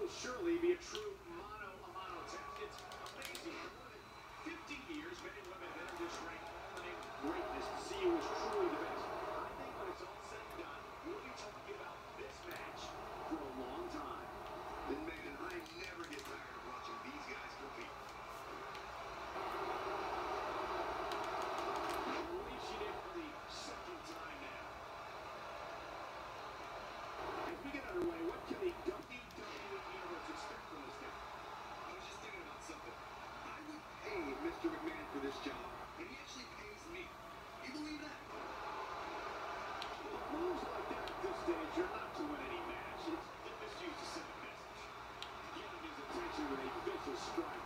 will surely be a true mano-a-mano test. It's amazing. For more than 50 years, men and women have entered this ring all in the name of greatness to see who is truly the best. I think when it's all said and done, we'll be talking about this match for a long time. And man, I never get tired of watching these guys compete. Unleashing it for the second time now. As we get underway, what can the WWE Universe expect from this guy? I was just thinking about something. I would pay Mr. McMahon for this job, and he actually pays me. You believe that? With moves like that at this stage, you're not to win any match. It's just used to send a message. Getting his attention with a vicious strike.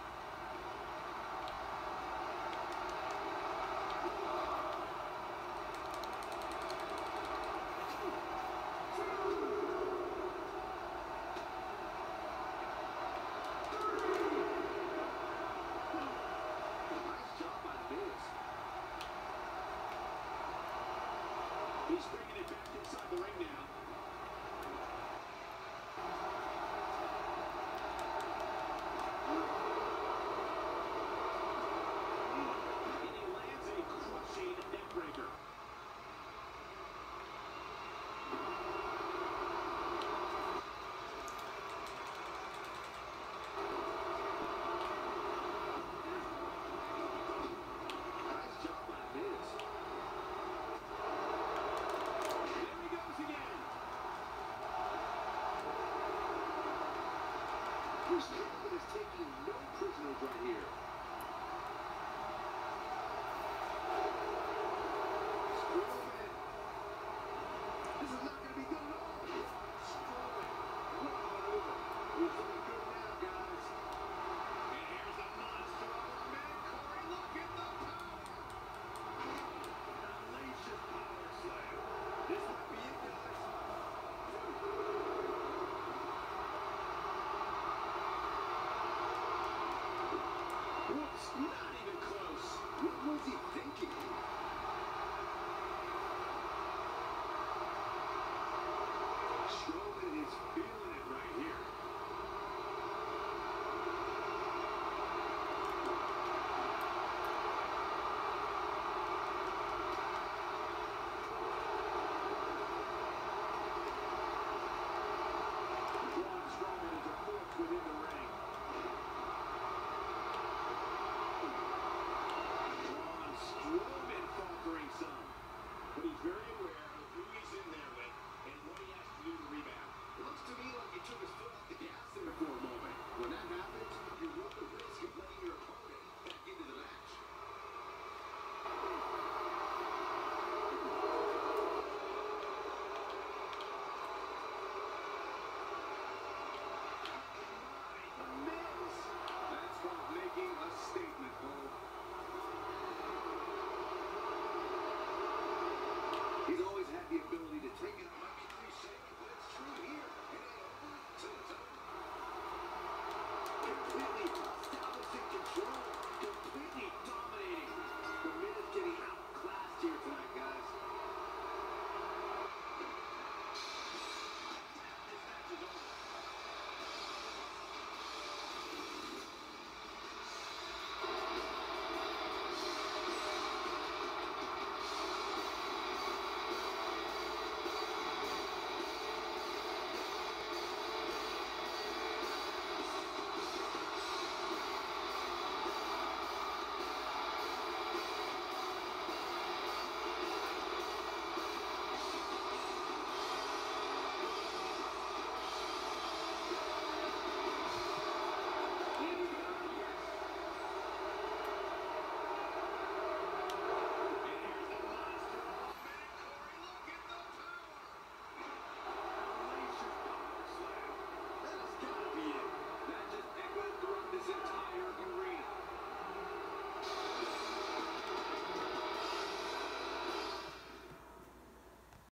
He's bringing it back inside the ring now. And he lands a crushing neckbreaker. Nice job by Miz. There he goes again. Bruce Strowman is taking no prisoners right here. Strowman. This is not going to be good at all. Strowman. What a maneuver. He's looking good now, guys. And here's the monster of our man, Corey. Look at the power. Unleash his power slam. This might be it, guys. Whoops, not even close. What was he thinking?